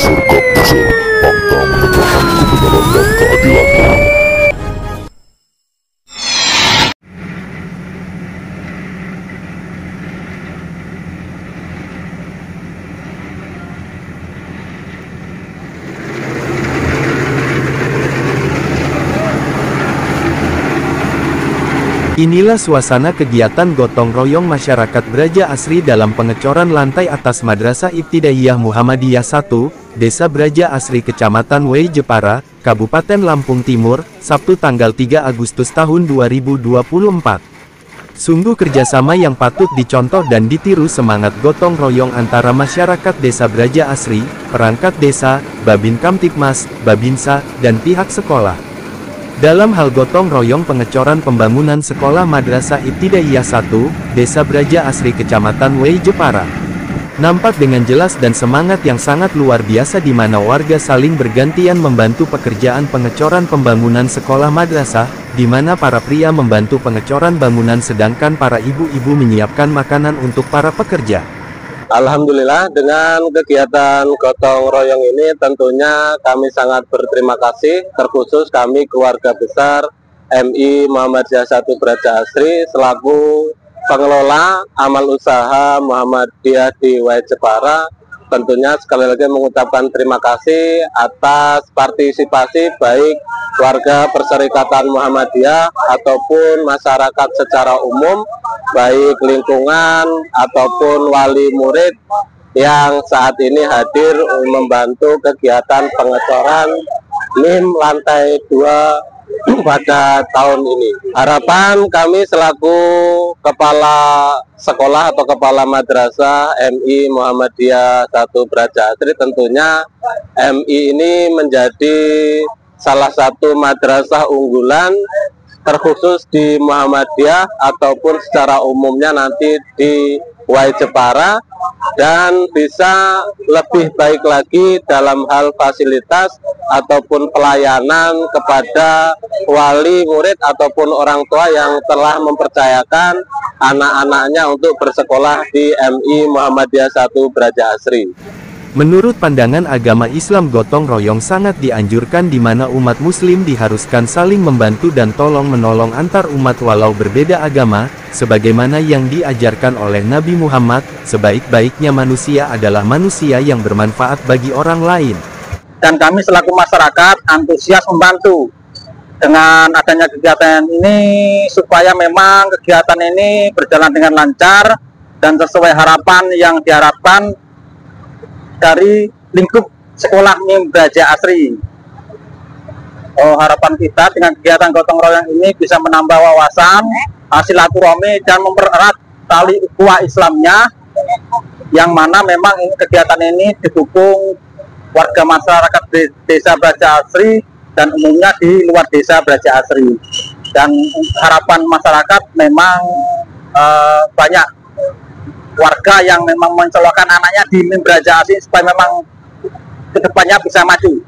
masyarakat desa, fakta menegakkan kebenaran dan keadilan. Inilah suasana kegiatan gotong royong masyarakat Braja Asri dalam pengecoran lantai atas Madrasah Ibtidaiyah Muhammadiyah 1, Desa Braja Asri Kecamatan W. Jepara, Kabupaten Lampung Timur, Sabtu tanggal 3 Agustus tahun 2024. Sungguh kerjasama yang patut dicontoh dan ditiru semangat gotong royong antara masyarakat Desa Braja Asri, perangkat desa, Babin Kamtibmas, Babinsa, dan pihak sekolah. Dalam hal gotong royong pengecoran pembangunan sekolah Madrasah Ibtidaiyah 1, Desa Braja Asri Kecamatan W. Jepara, nampak dengan jelas dan semangat yang sangat luar biasa di mana warga saling bergantian membantu pekerjaan pengecoran pembangunan sekolah madrasah, di mana para pria membantu pengecoran bangunan sedangkan para ibu-ibu menyiapkan makanan untuk para pekerja. Alhamdulillah, dengan kegiatan gotong royong ini tentunya kami sangat berterima kasih, terkhusus kami keluarga besar MI Muhammadiyah 1 Braja Asri selaku pengelola amal usaha Muhammadiyah di W. Jepara. Tentunya sekali lagi mengucapkan terima kasih atas partisipasi baik warga Perserikatan Muhammadiyah ataupun masyarakat secara umum, baik lingkungan ataupun wali murid yang saat ini hadir membantu kegiatan pengecoran NIM lantai 2 pada tahun ini. Harapan kami selaku kepala sekolah atau kepala madrasah MI Muhammadiyah 1 Braja Asri, tentunya MI ini menjadi salah satu madrasah unggulan terkhusus di Muhammadiyah ataupun secara umumnya nanti di W. Jepara, dan bisa lebih baik lagi dalam hal fasilitas ataupun pelayanan kepada wali murid ataupun orang tua yang telah mempercayakan anak-anaknya untuk bersekolah di MI Muhammadiyah 1 Braja Asri. Menurut pandangan agama Islam, gotong royong sangat dianjurkan di mana umat muslim diharuskan saling membantu dan tolong-menolong antar umat walau berbeda agama, sebagaimana yang diajarkan oleh Nabi Muhammad, sebaik-baiknya manusia adalah manusia yang bermanfaat bagi orang lain. Dan kami selaku masyarakat antusias membantu dengan adanya kegiatan ini supaya memang kegiatan ini berjalan dengan lancar dan sesuai harapan yang diharapkan dari lingkup sekolah MIM Braja Asri. Harapan kita dengan kegiatan gotong royong ini bisa menambah wawasan, silaturahmi, dan mempererat tali ukhuwah Islamnya, yang mana memang kegiatan ini didukung warga masyarakat Desa Braja Asri dan umumnya di luar Desa Braja Asri. Dan harapan masyarakat memang banyak warga yang memang mencelokkan anaknya di MIM Braja Asri supaya memang kedepannya bisa maju.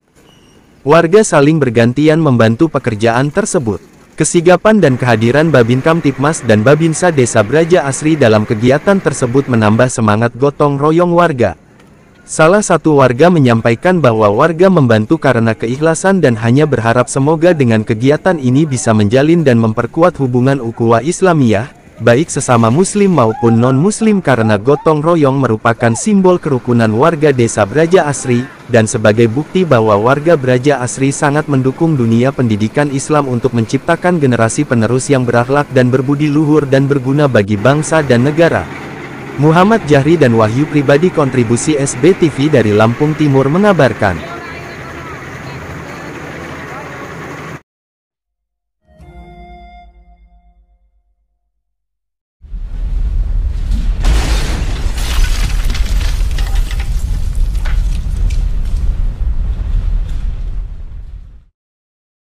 Warga saling bergantian membantu pekerjaan tersebut. Kesigapan dan kehadiran Babin Kamtibmas dan Babinsa Desa Braja Asri dalam kegiatan tersebut menambah semangat gotong royong warga. Salah satu warga menyampaikan bahwa warga membantu karena keikhlasan dan hanya berharap semoga dengan kegiatan ini bisa menjalin dan memperkuat hubungan ukhuwah Islamiyah, baik sesama muslim maupun non-muslim, karena gotong royong merupakan simbol kerukunan warga Desa Braja Asri, dan sebagai bukti bahwa warga Braja Asri sangat mendukung dunia pendidikan Islam untuk menciptakan generasi penerus yang berakhlak dan berbudi luhur dan berguna bagi bangsa dan negara. Muhammad Jahri dan Wahyu Pribadi, kontribusi SBTV dari Lampung Timur mengabarkan.